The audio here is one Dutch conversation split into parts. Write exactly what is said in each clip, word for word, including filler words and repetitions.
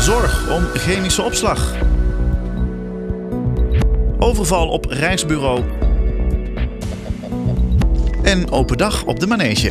Zorg om chemische opslag. Overval op reisbureau. En open dag op de manege.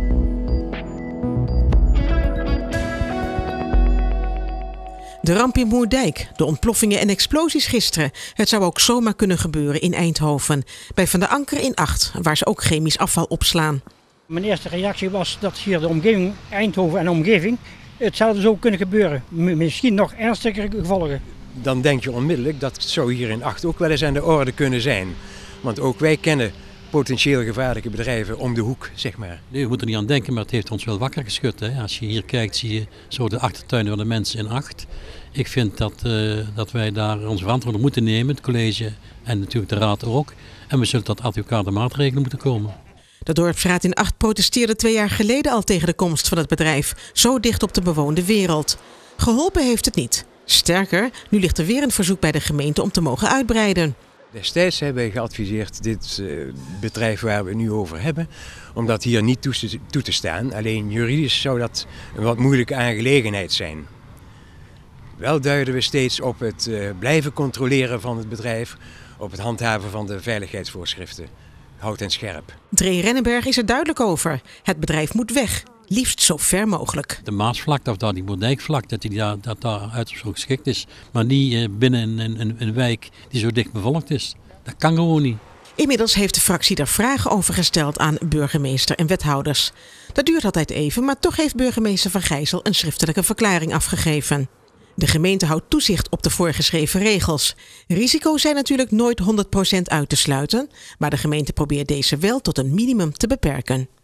De ramp in Moerdijk, de ontploffingen en explosies gisteren. Het zou ook zomaar kunnen gebeuren in Eindhoven. Bij Van der Anker in Acht, waar ze ook chemisch afval opslaan. Mijn eerste reactie was dat hier de omgeving, Eindhoven en de omgeving, hetzelfde zou kunnen gebeuren. Misschien nog ernstigere gevolgen. Dan denk je onmiddellijk dat het zo hier in Acht ook wel eens aan de orde kunnen zijn. Want ook wij kennen potentieel gevaarlijke bedrijven om de hoek, zeg maar. Nee, we moeten er niet aan denken, maar het heeft ons wel wakker geschud. Hè? Als je hier kijkt, zie je zo de achtertuinen van de mensen in Acht. Ik vind dat, uh, dat wij daar onze verantwoording moeten nemen, het college en natuurlijk de raad ook. En we zullen tot adequate maatregelen moeten komen. De dorpsraad in Acht protesteerde twee jaar geleden al tegen de komst van het bedrijf. Zo dicht op de bewoonde wereld. Geholpen heeft het niet. Sterker, nu ligt er weer een verzoek bij de gemeente om te mogen uitbreiden. Destijds hebben wij geadviseerd dit uh, bedrijf waar we het nu over hebben, om dat hier niet toe te, toe te staan. Alleen juridisch zou dat een wat moeilijke aangelegenheid zijn. Wel duiden we steeds op het uh, blijven controleren van het bedrijf, op het handhaven van de veiligheidsvoorschriften. Houd en scherp. Dree Rennenberg is er duidelijk over. Het bedrijf moet weg. Liefst zo ver mogelijk. De Maasvlakte of daar die Moerdijkvlakte, dat die daar, dat daar uiterst zo geschikt is. Maar niet uh, binnen een, een, een wijk die zo dicht bevolkt is. Dat kan gewoon niet. Inmiddels heeft de fractie daar vragen over gesteld aan burgemeester en wethouders. Dat duurt altijd even, maar toch heeft burgemeester Van Gijzel een schriftelijke verklaring afgegeven. De gemeente houdt toezicht op de voorgeschreven regels. Risico's zijn natuurlijk nooit honderd procent uit te sluiten, maar de gemeente probeert deze wel tot een minimum te beperken.